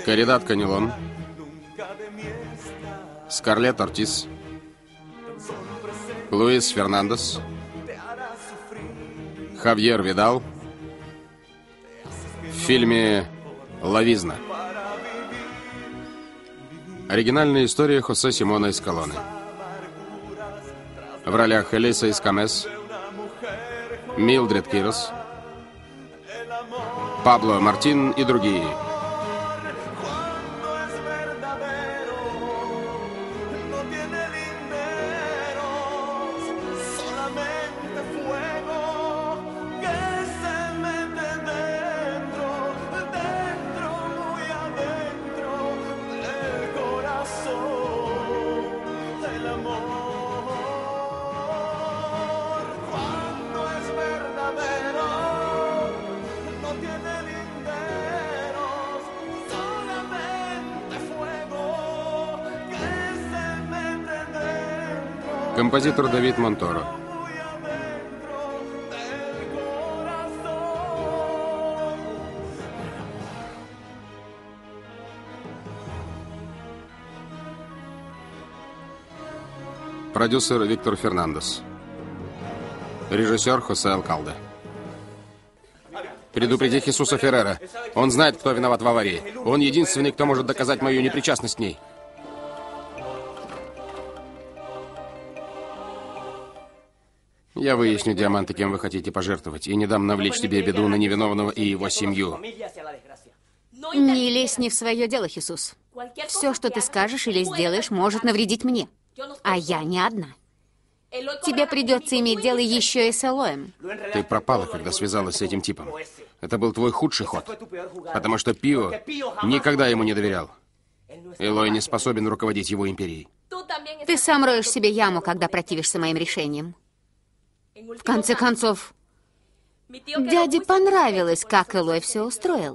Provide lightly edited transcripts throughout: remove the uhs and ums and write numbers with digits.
Каридат Канелон, Скарлетт Ортис, Луис Фернандес, Хавьер Видал в фильме «Лавизна». Оригинальная история Хосе Симона Эскалоне. В ролях Элиса Искамес, Милдред Кирос, Пабло Мартин и другие. Композитор Давид Монторо. Продюсер Виктор Фернандес. Режиссер Хосе Алкалде. Предупреди Хесуса Феррера. Он знает, кто виноват в аварии. Он единственный, кто может доказать мою непричастность к ней. Я выясню, Диаманте, кем вы хотите пожертвовать, и не дам навлечь тебе беду на невиновного и его семью. Не лезь не в свое дело, Хесус. Все, что ты скажешь или сделаешь, может навредить мне. А я не одна. Тебе придется иметь дело еще и с Элоем. Ты пропала, когда связалась с этим типом. Это был твой худший ход. Потому что Пио никогда ему не доверял. Элой не способен руководить его империей. Ты сам роешь себе яму, когда противишься моим решениям. В конце концов, дяде понравилось, как Элой все устроил.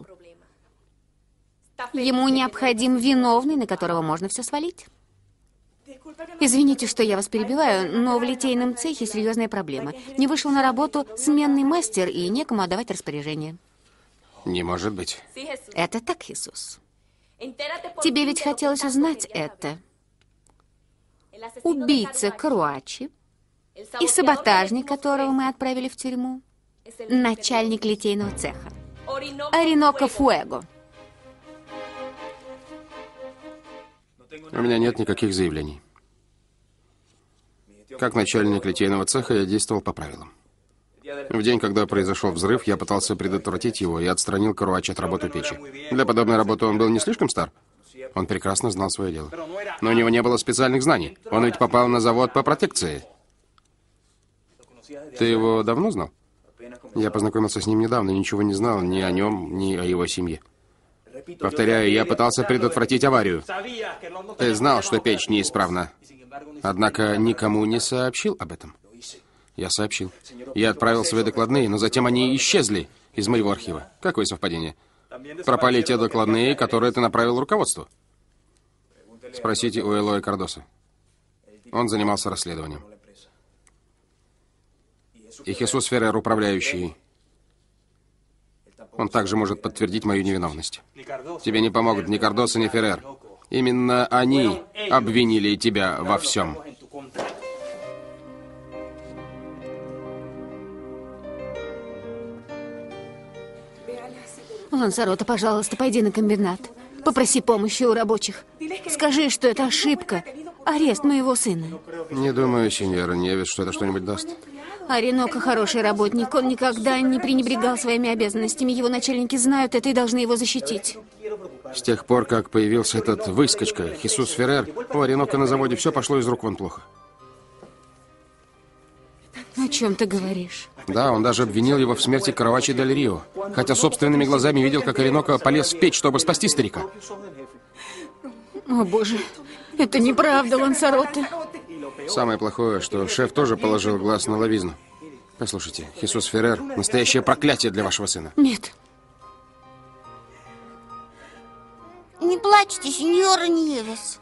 Ему необходим виновный, на которого можно все свалить. Извините, что я вас перебиваю, но в литейном цехе серьезная проблема. Не вышел на работу сменный мастер, и некому отдавать распоряжение. Не может быть. Это так, Хесус. Тебе ведь хотелось узнать это. Убийца Каруачи и саботажник, которого мы отправили в тюрьму, начальник литейного цеха, Ориноко Фуэго. У меня нет никаких заявлений. Как начальник литейного цеха я действовал по правилам. В день, когда произошел взрыв, я пытался предотвратить его и отстранил Каруачи от работы печи. Для подобной работы он был не слишком стар. Он прекрасно знал свое дело. Но у него не было специальных знаний. Он ведь попал на завод по протекции. Ты его давно знал? Я познакомился с ним недавно и ничего не знал ни о нем, ни о его семье. Повторяю, я пытался предотвратить аварию. Ты знал, что печь неисправна. Однако никому не сообщил об этом. Я сообщил. Я отправил свои докладные, но затем они исчезли из моего архива. Какое совпадение? Пропали те докладные, которые ты направил руководству. Спросите у Элоя Кардоса. Он занимался расследованием. И Хесус Феррер, управляющий, он также может подтвердить мою невиновность. Тебе не помогут ни Кардоса, ни Феррер. Именно они обвинили тебя во всем. Лансарота, пожалуйста, пойди на комбинат. Попроси помощи у рабочих. Скажи, что это ошибка. Арест моего сына. Не думаю, сеньора Невис, что это что-нибудь даст. Ориноко хороший работник. Он никогда не пренебрегал своими обязанностями. Его начальники знают это и должны его защитить. С тех пор, как появился этот выскочка, Хесус Феррер, у Ориноко на заводе все пошло из рук вон плохо. О чем ты говоришь? Да, он даже обвинил его в смерти Каруачи дель Рио, хотя собственными глазами видел, как Ориноко полез в печь, чтобы спасти старика. О, боже, это неправда, Лансароте. Самое плохое, что шеф тоже положил глаз на лавизну. Послушайте, Хесус Феррер – настоящее проклятие для вашего сына. Нет. Не плачьте, сеньора Невис.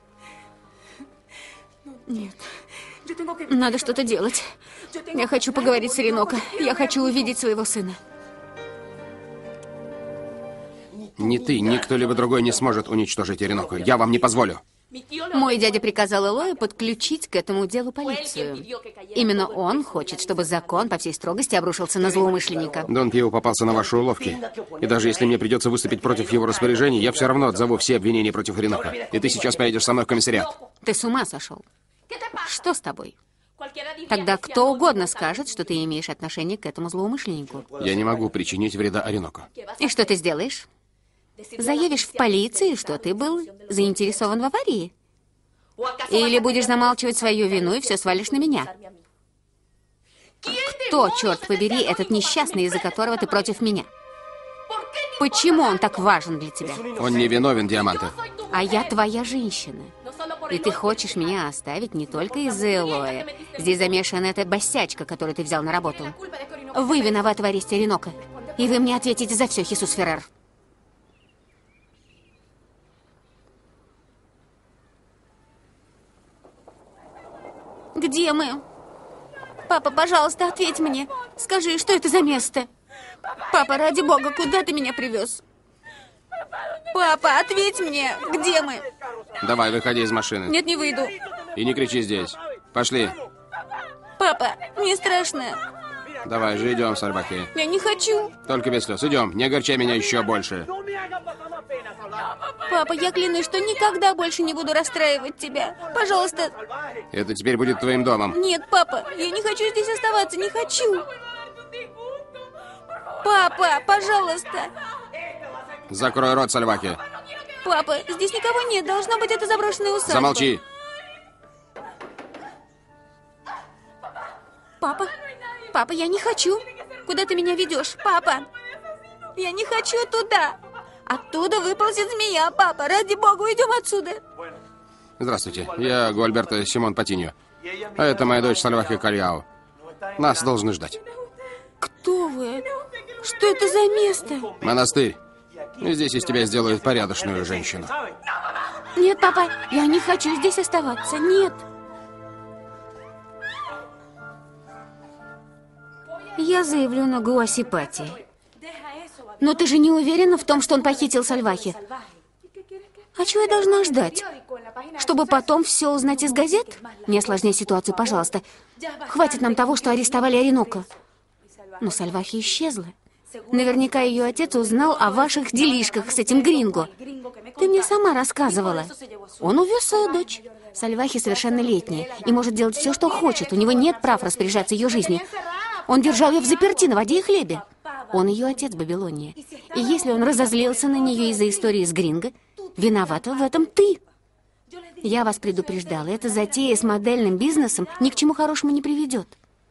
Нет. Надо что-то делать. Я хочу поговорить с Ориноко. Я хочу увидеть своего сына. Ни ты, ни кто-либо другой не сможет уничтожить Ореноко. Я вам не позволю. Мой дядя приказал Элое подключить к этому делу полицию. Именно он хочет, чтобы закон по всей строгости обрушился на злоумышленника. Дон Пио попался на ваши уловки. И даже если мне придется выступить против его распоряжений, я все равно отзову все обвинения против Ореноко. И ты сейчас поедешь со мной в комиссариат. Ты с ума сошел? Что с тобой? Тогда кто угодно скажет, что ты имеешь отношение к этому злоумышленнику. Я не могу причинить вреда Ореноко. И что ты сделаешь? Заявишь в полицию, что ты был заинтересован в аварии? Или будешь замалчивать свою вину и все свалишь на меня? Кто, черт побери, этот несчастный, из-за которого ты против меня? Почему он так важен для тебя? Он не виновен, Диаманте. А я твоя женщина. И ты хочешь меня оставить не только из-за Элоя. Здесь замешана эта босячка, которую ты взял на работу. Вы виноваты в аресте Ореноко. И вы мне ответите за все, Хесус Феррер. Где мы? Папа, пожалуйста, ответь мне. Скажи, что это за место? Папа, ради бога, куда ты меня привез? Папа, ответь мне, где мы? Давай, выходи из машины. Нет, не выйду. И не кричи здесь. Пошли. Папа, мне страшно. Давай же, идем, Сальвахи. Я не хочу. Только без слез. Идем, не огорчай меня еще больше. Папа, я клянусь, что никогда больше не буду расстраивать тебя. Пожалуйста. Это теперь будет твоим домом. Нет, папа, я не хочу здесь оставаться, не хочу. Папа, пожалуйста. Закрой рот, Сальвахи. Папа, здесь никого нет, должно быть, это заброшенная усадьба. Замолчи. Папа, папа, я не хочу. Куда ты меня ведешь, папа? Я не хочу туда. Оттуда выползет змея, папа. Ради бога, уйдем отсюда. Здравствуйте, я Гуальберто Симон Патиньо. А это моя дочь Сальвахи Кальяо. Нас должны ждать. Кто вы? Что это за место? Монастырь. И здесь из тебя сделают порядочную женщину. Нет, папа, я не хочу здесь оставаться. Нет. Я заявлю на Гуасипати. Но ты же не уверена в том, что он похитил Сальвахи? А чего я должна ждать? Чтобы потом все узнать из газет? Не осложняй ситуацию, пожалуйста. Хватит нам того, что арестовали Ореноко. Но Сальвахи исчезла. Наверняка ее отец узнал о ваших делишках с этим Гринго. Ты мне сама рассказывала. Он увез свою дочь. Сальвахи совершеннолетняя и может делать все, что хочет. У него нет прав распоряжаться ее жизнью. Он держал ее взаперти на воде и хлебе. Он ее отец, Бабилония. И если он разозлился на нее из-за истории с Гринго, виновата в этом ты. Я вас предупреждала, эта затея с модельным бизнесом ни к чему хорошему не приведет.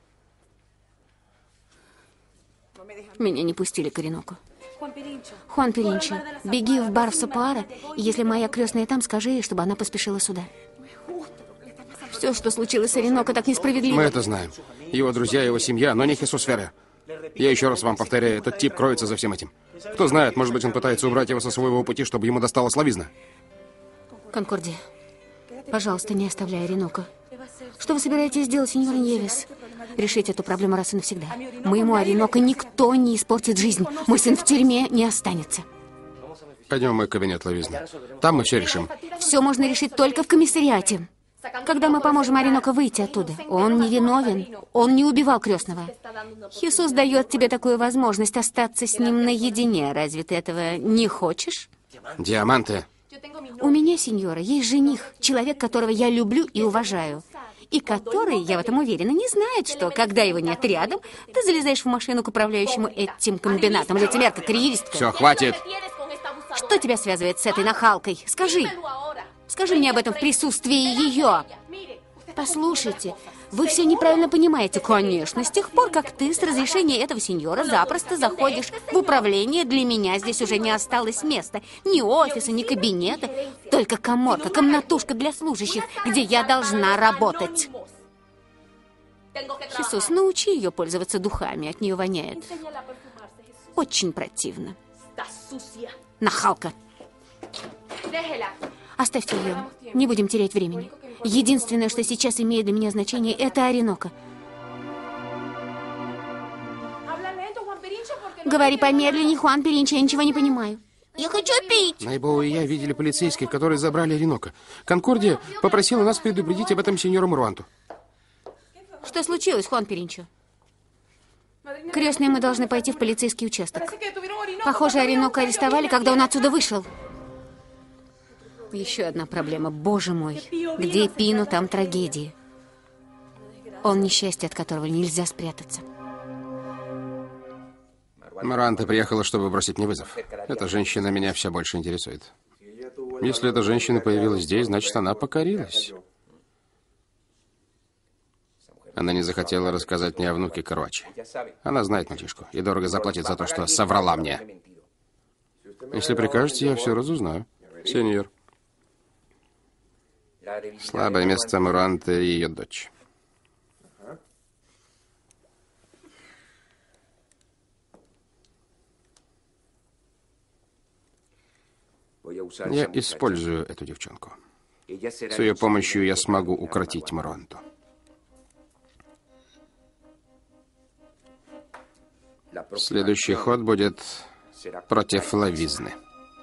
Меня не пустили к Ореноко. Хуан Перинчо, беги в бар в Сапуара, и если моя крестная там, скажи ей, чтобы она поспешила сюда. Все, что случилось с Ореноко, так несправедливо. Мы это знаем. Его друзья, его семья, но не Хесус Феррер. Я еще раз вам повторяю, этот тип кроется за всем этим. Кто знает, может быть, он пытается убрать его со своего пути, чтобы ему досталась лавизна. Конкордия, пожалуйста, не оставляй Ореноко. Что вы собираетесь делать, сеньор Ньевес? Решить эту проблему раз и навсегда. Моему Ореноко никто не испортит жизнь. Мой сын в тюрьме не останется. Пойдем в мой кабинет лавизны. Там мы все решим. Все можно решить только в комиссариате. Когда мы поможем Ореноко выйти оттуда. Он не виновен. Он не убивал крестного. Хесус дает тебе такую возможность остаться с ним наедине. Разве ты этого не хочешь? Диаманте. У меня, сеньора, есть жених. Человек, которого я люблю и уважаю. И который, я в этом уверена, не знает, что, когда его нет рядом, ты залезаешь в машину к управляющему этим комбинатом. Лицемерка, карьеристка. Все, хватит. Что тебя связывает с этой нахалкой? Скажи. Скажи мне об этом в присутствии ее. Послушайте, вы все неправильно понимаете. Конечно, с тех пор, как ты с разрешения этого сеньора запросто заходишь в управление, для меня здесь уже не осталось места. Ни офиса, ни кабинета. Только каморка, комнатушка для служащих, где я должна работать. Хесус, научи ее пользоваться духами, от нее воняет. Очень противно. Нахалка. Оставьте ее. Не будем терять времени. Единственное, что сейчас имеет для меня значение, это Ореноко. Говори помедленнее, Хуан Перинчо, я ничего не понимаю. Я хочу пить. Найбоу и я видели полицейских, которые забрали Оренока. Конкордия попросила нас предупредить об этом сеньора Муруанту. Что случилось, Хуан Перинчо? Крестные, мы должны пойти в полицейский участок. Похоже, Оренока арестовали, когда он отсюда вышел. Еще одна проблема. Боже мой. Где Пино, там трагедия. Он несчастье, от которого нельзя спрятаться. Муруанта приехала, чтобы бросить мне вызов. Эта женщина меня все больше интересует. Если эта женщина появилась здесь, значит, она покорилась. Она не захотела рассказать мне о внуке Каруачи. Она знает мальчишку и дорого заплатит за то, что соврала мне. Если прикажете, я все разузнаю, сеньор. Слабое место Муруанты и ее дочь. Я использую эту девчонку. С ее помощью я смогу укротить Муруанту. Следующий ход будет против Лавизны.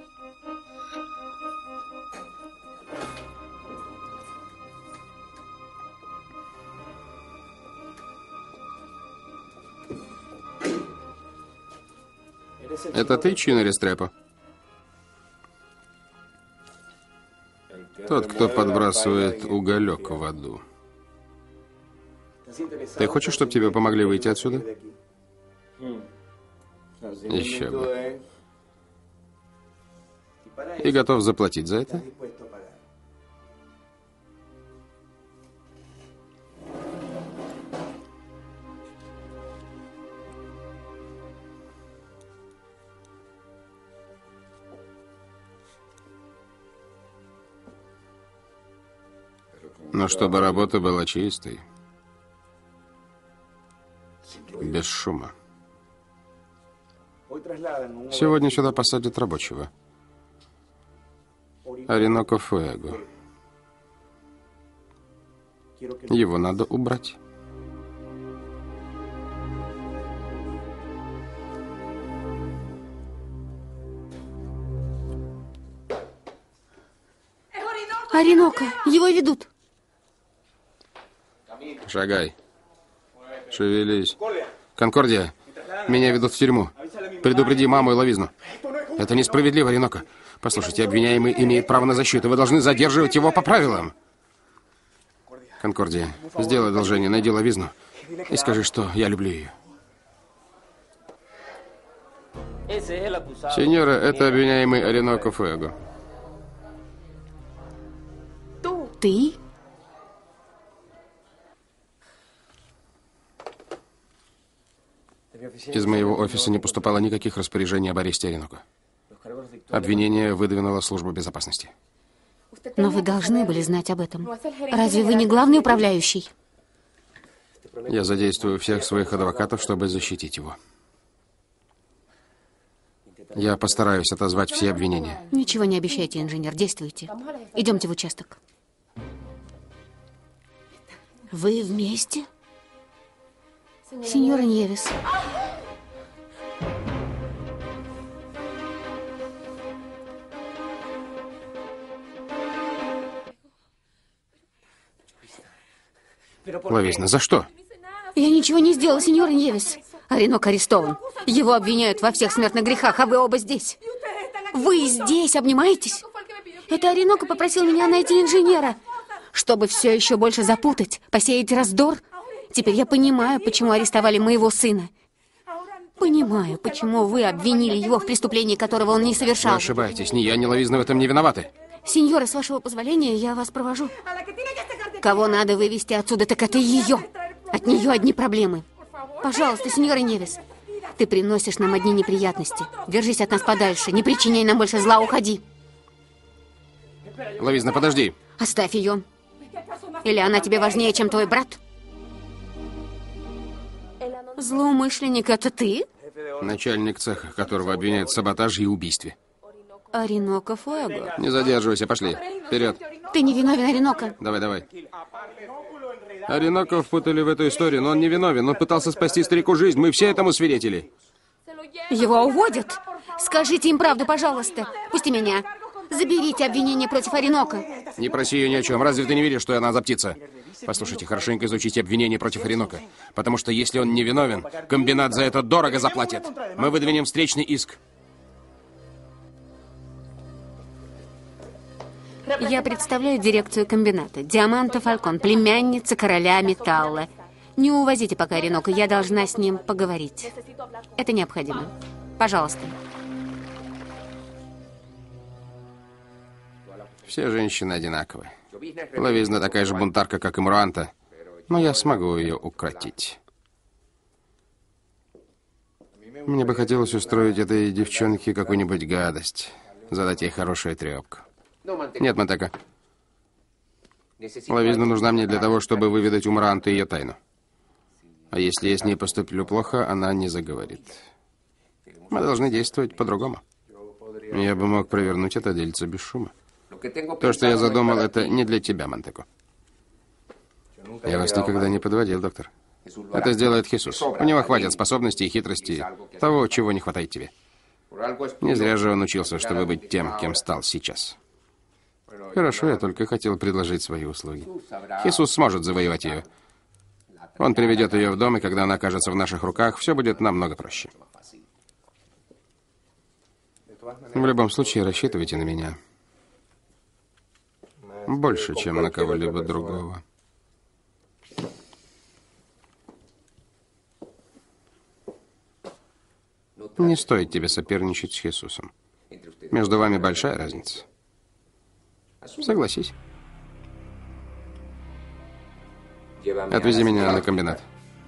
Это ты, Чино Рестрепо? Тот, кто подбрасывает уголек в аду. Ты хочешь, чтобы тебе помогли выйти отсюда? Еще бы. И готов заплатить за это? Но чтобы работа была чистой, без шума. Сегодня сюда посадят рабочего. Оренока Фуэго. Его надо убрать. Оренока, его ведут. Шагай. Шевелись. Конкордия, меня ведут в тюрьму. Предупреди маму и Лавизну. Это несправедливо, Оренока. Послушайте, обвиняемый имеет право на защиту. Вы должны задерживать его по правилам. Конкордия, сделай одолжение, найди Лавизну и скажи, что я люблю ее. Сеньора, это обвиняемый Оренока Фуэго. Ты? Из моего офиса не поступало никаких распоряжений об аресте Оренока. Обвинение выдвинула служба безопасности. Но вы должны были знать об этом. Разве вы не главный управляющий? Я задействую всех своих адвокатов, чтобы защитить его. Я постараюсь отозвать все обвинения. Ничего не обещайте, инженер, действуйте. Идемте в участок. Вы вместе? Сеньора Ньевес. Лавизна, за что? Я ничего не сделала, сеньора Ньевес. Оренок арестован. Его обвиняют во всех смертных грехах, а вы оба здесь. Вы здесь обнимаетесь? Это Оренока попросил меня найти инженера, чтобы все еще больше запутать, посеять раздор. Теперь я понимаю, почему арестовали моего сына. Понимаю, почему вы обвинили его в преступлении, которого он не совершал. Вы ошибаетесь. Ни я, ни Лавизна в этом не виноваты. Сеньора, с вашего позволения, я вас провожу. Кого надо вывести отсюда, так это ее. От нее одни проблемы. Пожалуйста, сеньора Ньевес, ты приносишь нам одни неприятности. Держись от нас подальше, не причиняй нам больше зла, уходи. Лавизна, подожди. Оставь ее. Или она тебе важнее, чем твой брат? Злоумышленник, это ты? Начальник цеха, которого обвиняют в саботаже и убийстве. Оренока Фуэго. Не задерживайся, пошли. Вперед. Ты не виновен, Оренока. Давай, давай. Оренока впутали в эту историю, но он не виновен. Он пытался спасти старику жизнь. Мы все этому свидетели. Его уводят. Скажите им правду, пожалуйста. Пусти меня. Заберите обвинение против Оренока. Не проси ее ни о чем. Разве ты не видишь, что она за птица? Послушайте, хорошенько изучите обвинение против Оренока. Потому что если он не виновен, комбинат за это дорого заплатит. Мы выдвинем встречный иск. Я представляю дирекцию комбината. Диаманта Фалькон, племянница короля металла. Не увозите пока Оренока, я должна с ним поговорить. Это необходимо. Пожалуйста. Все женщины одинаковы. Лавизна такая же бунтарка, как и Муруанта, но я смогу ее укротить. Мне бы хотелось устроить этой девчонке какую-нибудь гадость, задать ей хорошую трепку. Нет, Монтека. Лавизна нужна мне для того, чтобы выведать у Муруанты ее тайну. А если я с ней поступлю плохо, она не заговорит. Мы должны действовать по-другому. Я бы мог провернуть это дельце без шума. То, что я задумал, это не для тебя, Монтеко. Я вас никогда не подводил, доктор. Это сделает Хесус. У него хватит способностей и хитрости, того, чего не хватает тебе. Не зря же он учился, чтобы быть тем, кем стал сейчас. Хорошо, я только хотел предложить свои услуги. Хесус сможет завоевать ее. Он приведет ее в дом, и когда она окажется в наших руках, все будет намного проще. В любом случае, рассчитывайте на меня. Больше, чем на кого-либо другого. Не стоит тебе соперничать с Хесусом. Между вами большая разница. Согласись. Отвези меня на комбинат.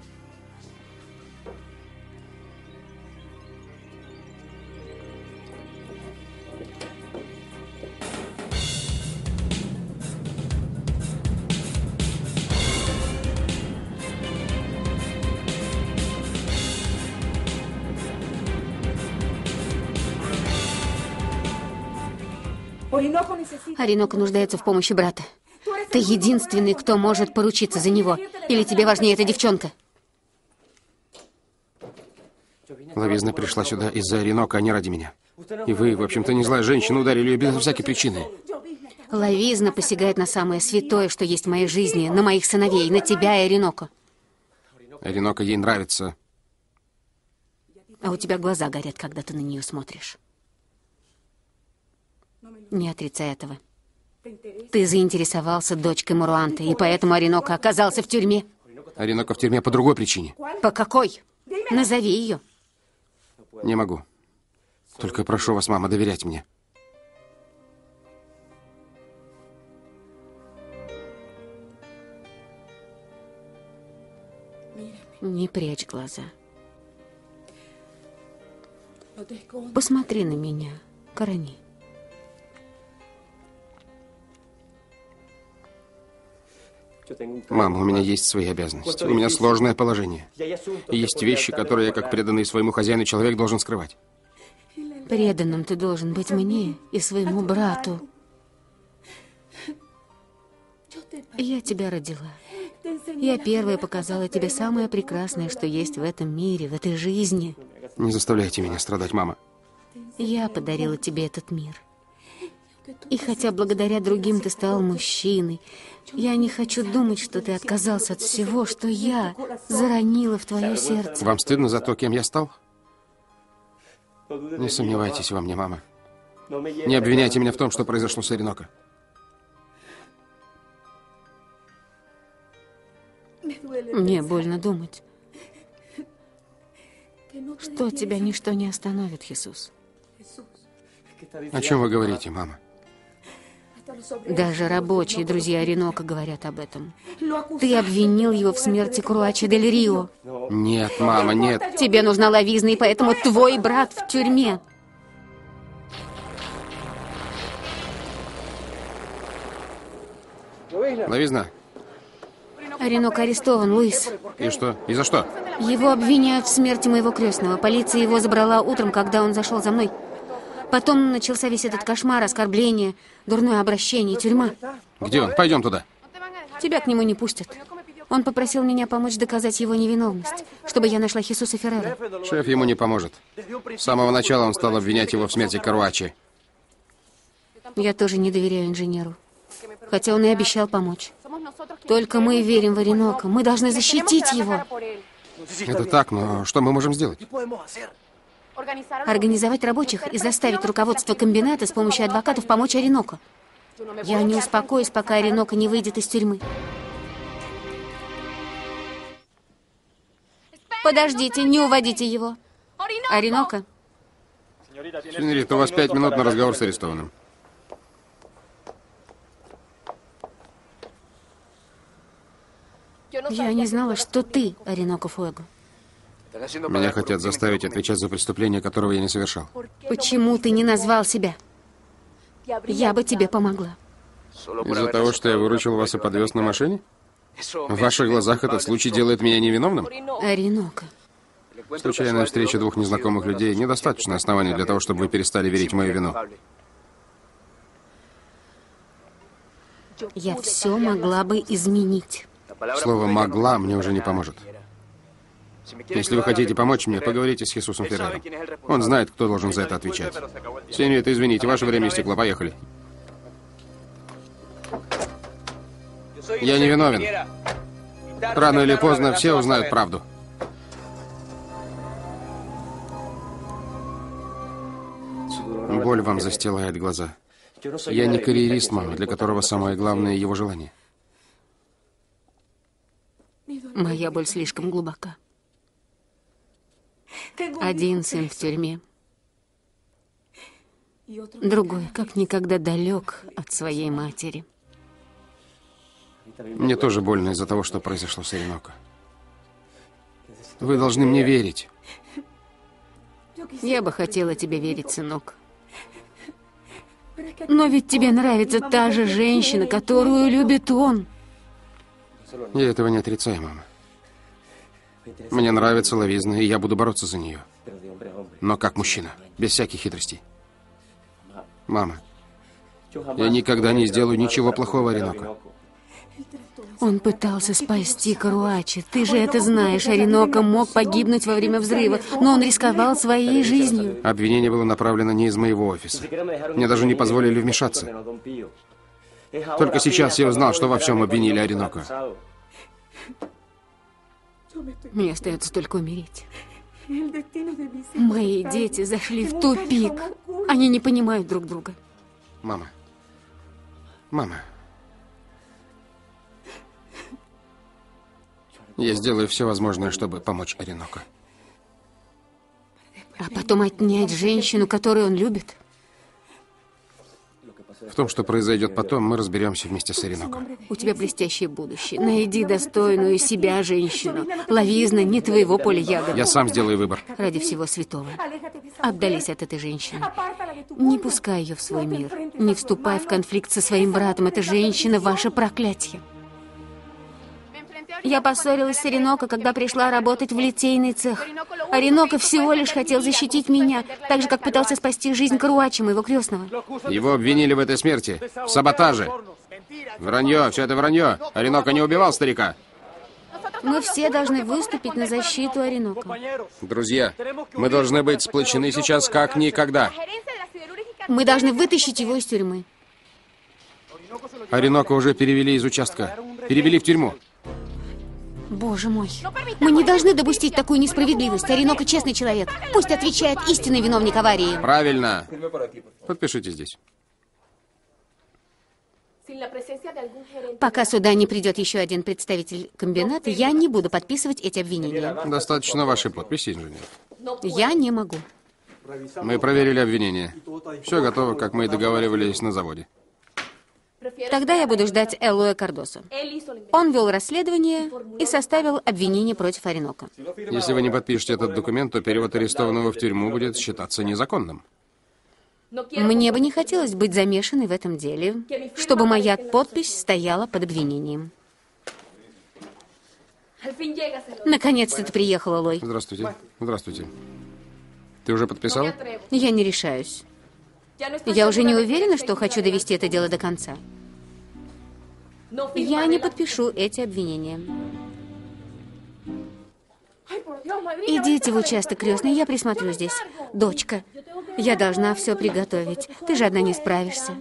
Оренока нуждается в помощи брата. Ты единственный, кто может поручиться за него. Или тебе важнее эта девчонка? Лавизна пришла сюда из-за Оренока, а не ради меня. И вы, в общем-то, не злая женщина, ударили ее без всякой причины. Лавизна посягает на самое святое, что есть в моей жизни, на моих сыновей, на тебя и Оренока. Оренока ей нравится. А у тебя глаза горят, когда ты на нее смотришь. Не отрицай этого. Ты заинтересовался дочкой Муруанты, и поэтому Оренока оказался в тюрьме. Оренока в тюрьме по другой причине. По какой? Назови ее. Не могу. Только прошу вас, мама, доверять мне. Не прячь глаза. Посмотри на меня, Корони. Мама, у меня есть свои обязанности. У меня сложное положение. И есть вещи, которые я, как преданный своему хозяину человек, должен скрывать. Преданным ты должен быть мне и своему брату. Я тебя родила. Я первая показала тебе самое прекрасное, что есть в этом мире, в этой жизни. Не заставляйте меня страдать, мама. Я подарила тебе этот мир. И хотя благодаря другим ты стал мужчиной, я не хочу думать, что ты отказался от всего, что я заронила в твое сердце. Вам стыдно за то, кем я стал? Не сомневайтесь во мне, мама. Не обвиняйте меня в том, что произошло с Оренока. Мне больно думать, что тебя ничто не остановит, Хесус. О чем вы говорите, мама? Даже рабочие друзья Оренока говорят об этом. Ты обвинил его в смерти Круачи дель Рио. Нет, мама, нет. Тебе нужна Лавизна, и поэтому твой брат в тюрьме. Лавизна. Оренок арестован, Луис. И что? И за что? Его обвиняют в смерти моего крестного. Полиция его забрала утром, когда он зашел за мной. Потом начался весь этот кошмар, оскорбление, дурное обращение, тюрьма. Где он? Пойдем туда. Тебя к нему не пустят. Он попросил меня помочь доказать его невиновность, чтобы я нашла Хесуса Феррера. Шеф ему не поможет. С самого начала он стал обвинять его в смерти Каруачи. Я тоже не доверяю инженеру, хотя он и обещал помочь. Только мы верим в Оренока. Мы должны защитить его. Это так, но что мы можем сделать? Организовать рабочих и заставить руководство комбината с помощью адвокатов помочь Ореноку. Я не успокоюсь, пока Оренока не выйдет из тюрьмы. Подождите, не уводите его. Оренока. Сеньорита, у вас 5 минут на разговор с арестованным. Я не знала, что ты Оренока Фуэго. Меня хотят заставить отвечать за преступление, которого я не совершал. Почему ты не назвал себя? Я бы тебе помогла. Из-за того, что я выручил вас и подвез на машине? В ваших глазах этот случай делает меня невиновным? Оренока. Случайная встреча двух незнакомых людей — недостаточно оснований для того, чтобы вы перестали верить в мою вину. Я все могла бы изменить. Слово «могла» мне уже не поможет. Если вы хотите помочь мне, поговорите с Хесусом Феррером. Он знает, кто должен за это отвечать. Сеньорита, извините, ваше время истекло. Поехали. Я не виновен. Рано или поздно все узнают правду. Боль вам застилает глаза. Я не карьерист, мама, для которого самое главное — его желание. Моя боль слишком глубока. Один сын в тюрьме. Другой, как никогда, далек от своей матери. Мне тоже больно из-за того, что произошло с Оренока. Вы должны мне верить. Я бы хотела тебе верить, сынок. Но ведь тебе нравится та же женщина, которую любит он. Я этого не отрицаю, мама. Мне нравится Лавизна, и я буду бороться за нее. Но как мужчина, без всяких хитростей. Мама, я никогда не сделаю ничего плохого Ореноку. Он пытался спасти Каруачи. Ты же это знаешь. Оренока мог погибнуть во время взрыва, но он рисковал своей жизнью. Обвинение было направлено не из моего офиса. Мне даже не позволили вмешаться. Только сейчас я узнал, что во всем обвинили Оренока. Мне остается только умереть. Мои дети зашли в тупик. Они не понимают друг друга. Мама. Мама. Я сделаю все возможное, чтобы помочь Ореноку. А потом отнять женщину, которую он любит? В том, что произойдет потом, мы разберемся вместе с Ореноком. У тебя блестящее будущее. Найди достойную себя женщину. Лавизна не твоего поля ягод. Я сам сделаю выбор. Ради всего святого. Отдались от этой женщины. Не пускай ее в свой мир. Не вступай в конфликт со своим братом. Эта женщина — ваше проклятие. Я поссорилась с Ореноко, когда пришла работать в литейный цех. Ореноко всего лишь хотел защитить меня, так же, как пытался спасти жизнь Каруачи, моего крестного. Его обвинили в этой смерти, в саботаже. Вранье, все это вранье. Ореноко не убивал старика. Мы все должны выступить на защиту Ореноко. Друзья, мы должны быть сплочены сейчас как никогда. Мы должны вытащить его из тюрьмы. Ореноко уже перевели из участка. Перевели в тюрьму. Боже мой. Мы не должны допустить такую несправедливость. Ореноко честный человек. Пусть отвечает истинный виновник аварии. Правильно. Подпишите здесь. Пока сюда не придет еще один представитель комбината, я не буду подписывать эти обвинения. Достаточно вашей подписи, инженер. Я не могу. Мы проверили обвинение. Все готово, как мы и договаривались на заводе. Тогда я буду ждать Элоя Кардосо. Он вел расследование и составил обвинение против Ореноко. Если вы не подпишете этот документ, то перевод арестованного в тюрьму будет считаться незаконным. Мне бы не хотелось быть замешанной в этом деле, чтобы моя подпись стояла под обвинением. Наконец-то ты приехала, Лой. Здравствуйте. Здравствуйте. Ты уже подписала? Я не решаюсь. Я уже не уверена, что хочу довести это дело до конца. Я не подпишу эти обвинения. Идите в участок, крестный, я присмотрю здесь. Дочка, я должна все приготовить. Ты же одна не справишься.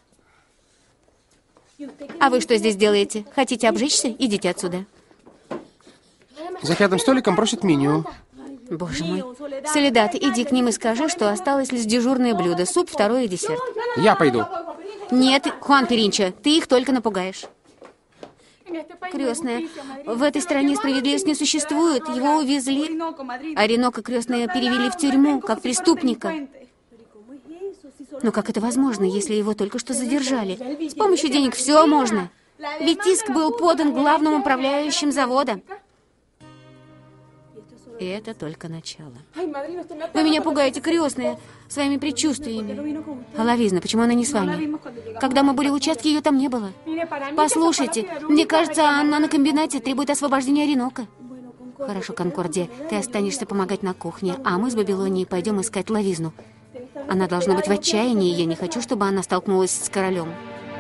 А вы что здесь делаете? Хотите обжечься? Идите отсюда. За пятым столиком просит меню. Боже мой. Солидат, иди к ним и скажи, что осталось лишь дежурное блюдо. Суп, второй и десерт. Я пойду. Нет, Хуан Перинча, ты их только напугаешь. Крестная, в этой стране справедливость не существует. Его увезли. Оренока, крестная, перевели в тюрьму, как преступника. Но как это возможно, если его только что задержали? С помощью денег все можно. Ведь иск был подан главным управляющим завода. И это только начало. Вы меня пугаете, крестная, своими предчувствиями. А Лавизна, почему она не с вами? Когда мы были в участке, ее там не было. Послушайте, мне кажется, она на комбинате требует освобождения Оренока. Хорошо, Конкордия, ты останешься помогать на кухне, а мы с Бабилонией пойдем искать Лавизну. Она должна быть в отчаянии, и я не хочу, чтобы она столкнулась с королем.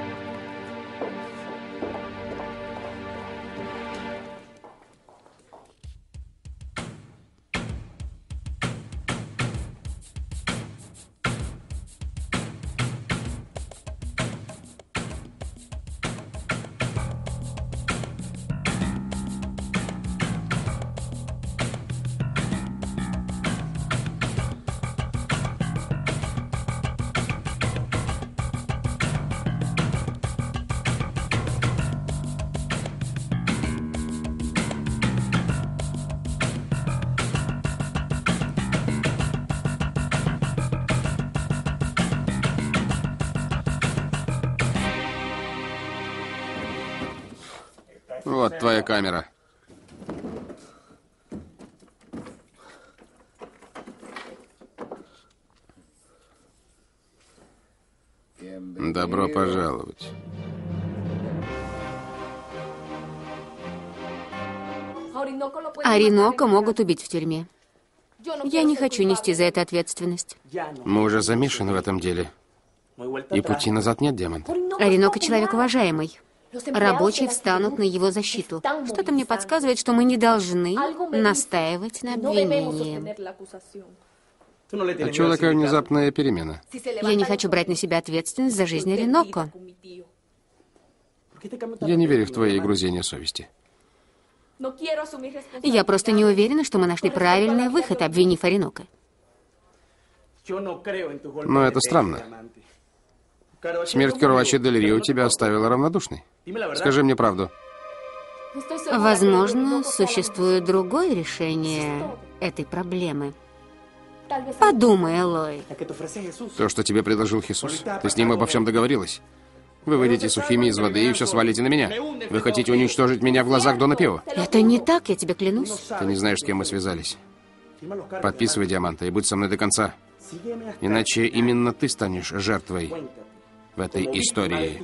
Вот твоя камера. Добро пожаловать. Оренока могут убить в тюрьме. Я не хочу нести за это ответственность. Мы уже замешаны в этом деле. И пути назад нет, Диамант. Оренока человек уважаемый. Рабочие встанут на его защиту. Что-то мне подсказывает, что мы не должны настаивать на обвинении. А чего такая внезапная перемена? Я не хочу брать на себя ответственность за жизнь Оренока. Я не верю в твои грузения совести. Я просто не уверена, что мы нашли правильный выход, обвинив Оренока. Но это странно. Смерть Каруачи Дель Рио тебя оставила равнодушной. Скажи мне правду. Возможно, существует другое решение этой проблемы. Подумай, Элой. То, что тебе предложил Хисус. Ты с ним обо всем договорилась. Вы выйдете сухими из воды и все свалите на меня. Вы хотите уничтожить меня в глазах Дона Пио? Это не так, я тебе клянусь. Ты не знаешь, с кем мы связались. Подписывай, Диаманта, и будь со мной до конца. Иначе именно ты станешь жертвой в этой истории.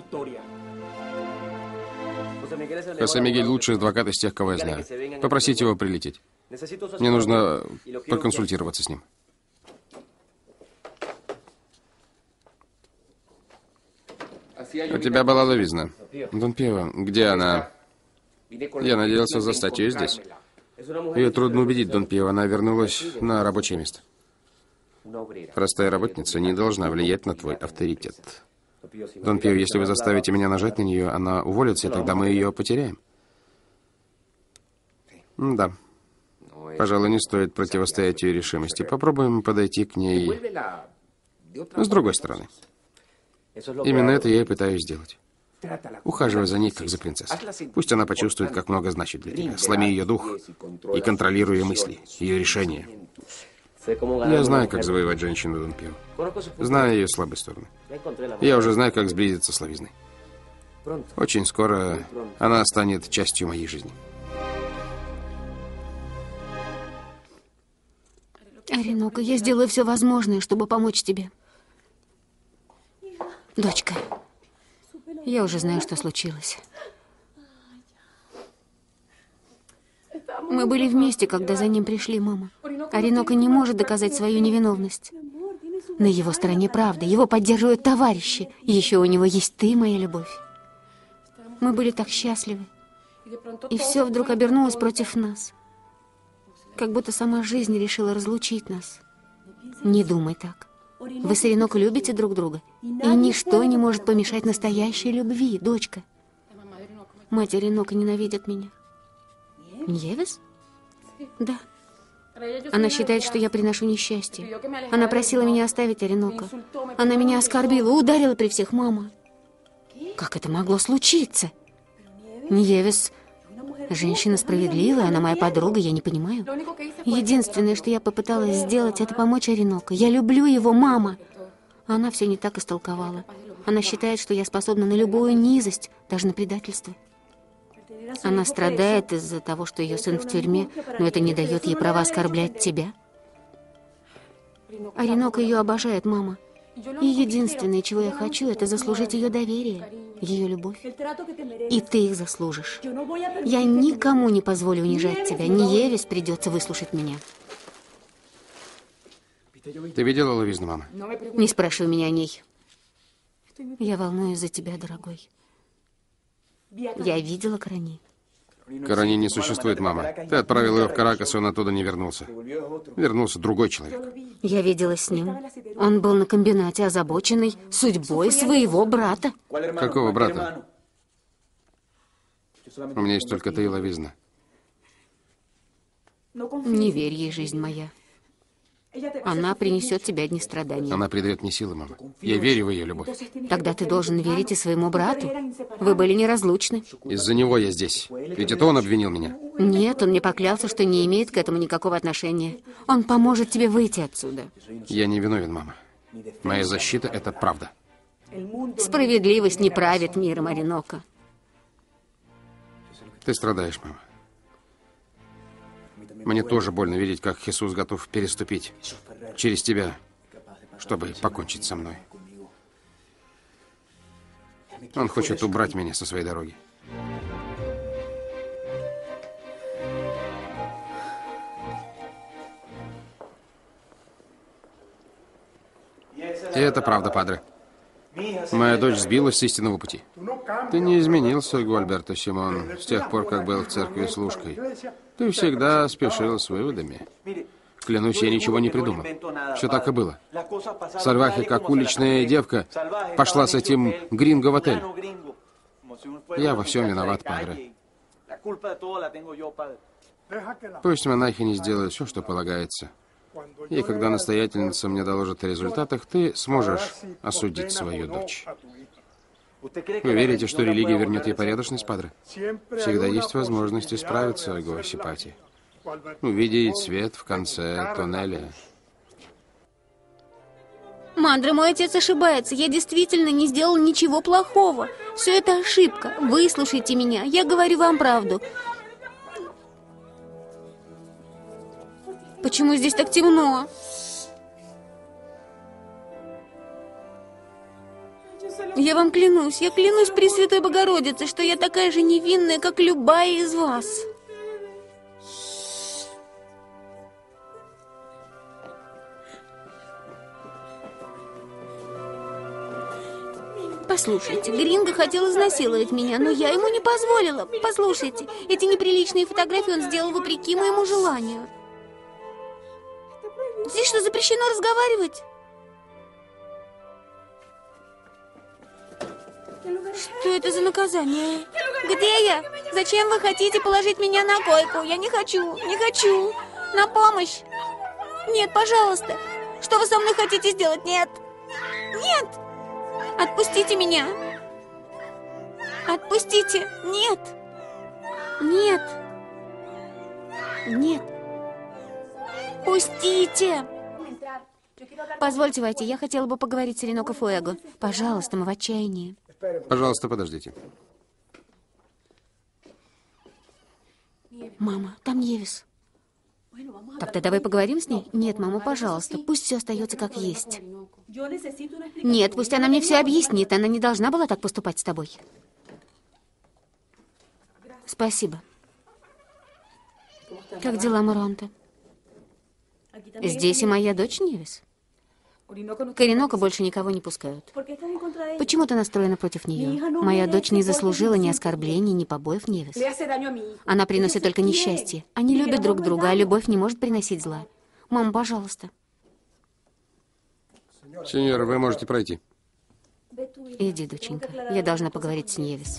Хосе Мигель лучший адвокат из тех, кого я знаю. Попросите его прилететь. Мне нужно проконсультироваться с ним. У тебя была Лавизна. Дон Пио, где она? Я надеялся застать ее здесь. Ее трудно убедить, Дон Пио. Она вернулась на рабочее место. Простая работница не должна влиять на твой авторитет. Дон Пио, если вы заставите меня нажать на нее, она уволится, и тогда мы ее потеряем. Да. Пожалуй, не стоит противостоять ее решимости. Попробуем подойти к ней с другой стороны. Именно это я и пытаюсь сделать. Ухаживай за ней, как за принцессой. Пусть она почувствует, как много значит для тебя. Сломи ее дух и контролируй ее мысли, ее решения. Я знаю, как завоевать женщину, Дон Пио. Знаю ее слабые стороны. Я уже знаю, как сблизиться с Лавизной. Очень скоро она станет частью моей жизни. Оренока, я сделаю все возможное, чтобы помочь тебе. Дочка, я уже знаю, что случилось. Мы были вместе, когда за ним пришли, мама. Оренока не может доказать свою невиновность. На его стороне правда, его поддерживают товарищи. И еще у него есть ты, моя любовь. Мы были так счастливы. И все вдруг обернулось против нас. Как будто сама жизнь решила разлучить нас. Не думай так. Вы с Ориноко любите друг друга, и ничто не может помешать настоящей любви, дочка. Мать Ориноко ненавидит меня. Ньевес? Да. Она считает, что я приношу несчастье. Она просила меня оставить Ориноко. Она меня оскорбила, ударила при всех, мама. Как это могло случиться? Ньевес, женщина справедливая, она моя подруга, я не понимаю. Единственное, что я попыталась сделать, это помочь Ориноко. Я люблю его, мама. Она все не так истолковала. Она считает, что я способна на любую низость, даже на предательство. Она страдает из-за того, что ее сын в тюрьме, но это не дает ей права оскорблять тебя. Ориноко ее обожает, мама. И единственное, чего я хочу, это заслужить ее доверие, ее любовь. И ты их заслужишь. Я никому не позволю унижать тебя. Ньевес придется выслушать меня. Ты видела Луизну, мама? Не спрашивай меня о ней. Я волнуюсь за тебя, дорогой. Я видела Карани. Карани не существует, мама. Ты отправил его в Каракас, и он оттуда не вернулся. Вернулся другой человек. Я видела с ним. Он был на комбинате, озабоченный судьбой своего брата. Какого брата? У меня есть только ты и Луизна. Не верь ей, жизнь моя. Она принесет тебе одни страдания. Она придает мне силы, мама. Я верю в ее любовь. Тогда ты должен верить и своему брату. Вы были неразлучны. Из-за него я здесь. Ведь это он обвинил меня. Нет, он мне поклялся, что не имеет к этому никакого отношения. Он поможет тебе выйти отсюда. Я не виновен, мама. Моя защита — это правда. Справедливость не правит миром, Ориноко. Ты страдаешь, мама. Мне тоже больно видеть, как Хесус готов переступить через тебя, чтобы покончить со мной. Он хочет убрать меня со своей дороги. И это правда, падре. Моя дочь сбилась с истинного пути. Ты не изменился, Гуальберто Симон, с тех пор, как был в церкви служкой. Ты всегда спешил с выводами. Клянусь, я ничего не придумал. Все так и было. Сальвахи, как уличная девка, пошла с этим гринго в отель. Я во всем виноват, падре. Пусть монахини сделают все, что полагается. И когда настоятельница мне доложит о результатах, ты сможешь осудить свою дочь. Вы верите, что религия вернет ей порядочность, падре? Всегда есть возможность исправиться, Гуасипати. Увидеть свет в конце туннеля. Мандре, мой отец ошибается. Я действительно не сделал ничего плохого. Все это ошибка. Выслушайте меня. Я говорю вам правду. Почему здесь так темно? Я вам клянусь, я клянусь Пресвятой Богородице, что я такая же невинная, как любая из вас. Послушайте, Гринго хотел изнасиловать меня, но я ему не позволила. Послушайте, эти неприличные фотографии он сделал вопреки моему желанию. Здесь что, запрещено разговаривать? Что это за наказание? Где я? Зачем вы хотите положить меня на койку? Я не хочу, не хочу. На помощь. Нет, пожалуйста. Что вы со мной хотите сделать? Нет. Нет. Отпустите меня. Отпустите. Нет. Нет. Нет. Пустите. Позвольте войти, я хотела бы поговорить с Ориноко Фуэго. Пожалуйста, мы в отчаянии. Пожалуйста, подождите. Мама, там Ньевес. Тогда давай поговорим с ней? Нет, мама, пожалуйста, пусть все остается как есть. Нет, пусть она мне все объяснит. Она не должна была так поступать с тобой. Спасибо. Как дела, Моронто? Здесь и моя дочь Ньевес. К Ореноко больше никого не пускают. Почему ты настроена против нее? Моя дочь не заслужила ни оскорблений, ни побоев, Невис. Она приносит только несчастье. Они любят друг друга, а любовь не может приносить зла. Мама, пожалуйста. Сеньора, вы можете пройти. Иди, доченька. Я должна поговорить с Невис.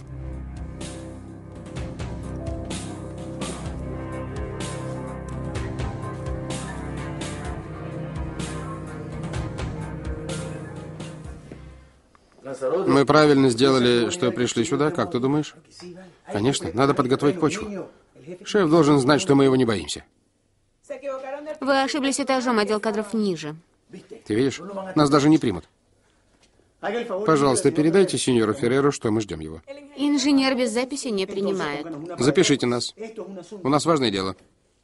Мы правильно сделали, что пришли сюда, как ты думаешь? Конечно, надо подготовить почву. Шеф должен знать, что мы его не боимся. Вы ошиблись этажом, отдел кадров ниже. Ты видишь, нас даже не примут. Пожалуйста, передайте сеньору Ферреру, что мы ждем его. Инженер без записи не принимает. Запишите нас. У нас важное дело.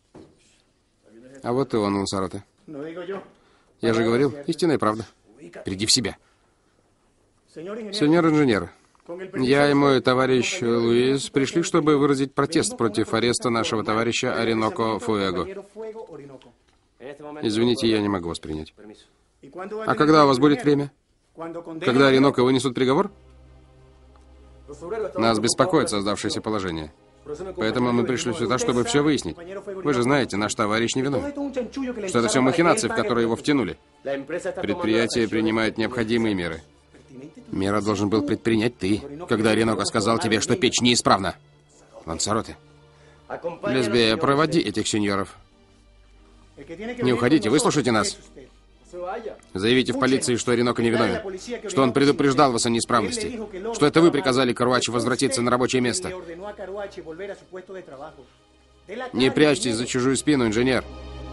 А вот и он, Лансароте. Я же говорил, истинная правда. Приди в себя. Сеньор инженер, я и мой товарищ Луис пришли, чтобы выразить протест против ареста нашего товарища Ореноко Фуэго. Извините, я не могу вас принять. А когда у вас будет время? Когда Ореноко вынесут приговор? Нас беспокоит создавшееся положение. Поэтому мы пришли сюда, чтобы все выяснить. Вы же знаете, наш товарищ не виновен. Что это все махинации, в которые его втянули. Предприятие принимает необходимые меры. Меры должен был предпринять ты, когда Ореноко сказал тебе, что печь неисправна. Лансароте. Лесбия, проводи этих сеньоров. Не уходите, выслушайте нас. Заявите в полиции, что Ореноко не виновен, что он предупреждал вас о неисправности, что это вы приказали Каруачи возвратиться на рабочее место. Не прячьтесь за чужую спину, инженер.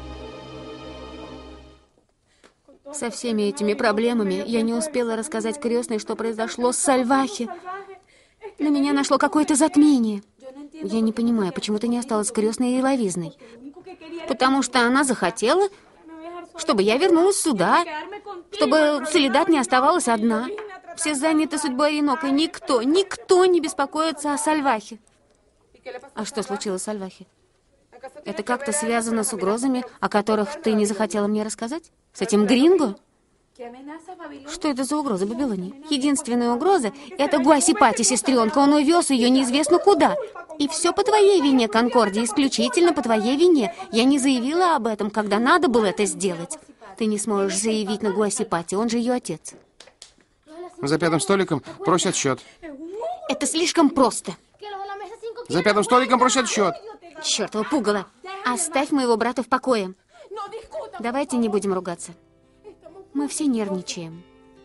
Со всеми этими проблемами я не успела рассказать крестной, что произошло с Сальвахи. На меня нашло какое-то затмение. Я не понимаю, почему ты не осталась крестной и лавизной. Потому что она захотела, чтобы я вернулась сюда, чтобы Солидат не оставалась одна. Все заняты судьбой Ореноко, и никто не беспокоится о Сальвахе. А что случилось с Сальвахи? Это как-то связано с угрозами, о которых ты не захотела мне рассказать? С этим Гринго? Что это за угроза, Бабилоне? Единственная угроза — это Гуасипати, сестренка. Он увез ее неизвестно куда. И все по твоей вине, Конкордия, исключительно по твоей вине. Я не заявила об этом, когда надо было это сделать. Ты не сможешь заявить на Гуасипати, он же ее отец. За пятым столиком просят счет. Это слишком просто. За пятым столиком просят счет. Чёртова пугало. Оставь моего брата в покое. Давайте не будем ругаться. Мы все нервничаем.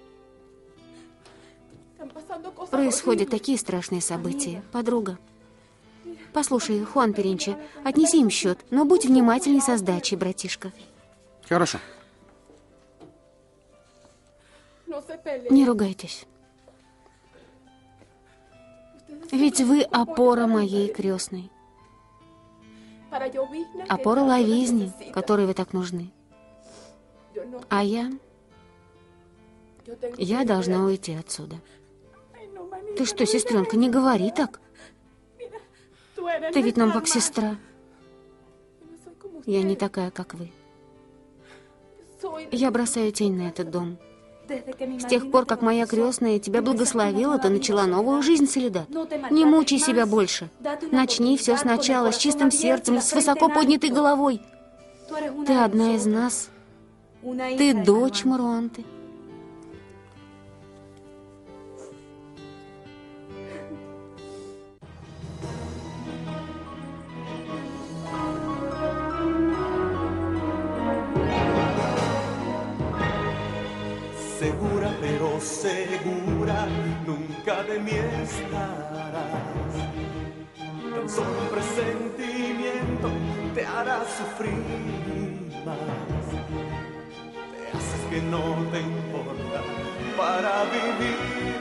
Происходят такие страшные события. Подруга. Послушай, Хуан Перинче, отнеси им счет, но будь внимательней со сдачей, братишка. Хорошо. Не ругайтесь. Ведь вы опора моей крестной. Опора лавизни, которой вы так нужны. А я должна уйти отсюда. Ты что, сестренка, не говори так. Ты ведь нам как сестра. Я не такая, как вы. Я бросаю тень на этот дом. С тех пор, как моя крестная тебя благословила, ты начала новую жизнь, Солидат. Не мучай себя больше. Начни все сначала, с чистым сердцем, с высоко поднятой головой. Ты одна из нас. Ты дочь Муруанты. Segura, pero segura, nunca de mí estarás. Tan solo un presentimiento te hará sufrir más. Te haces que no te importa para vivir.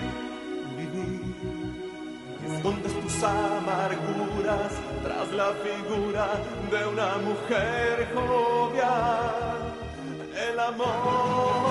Escondes tus amarguras tras la figura de una mujer jovial. El amor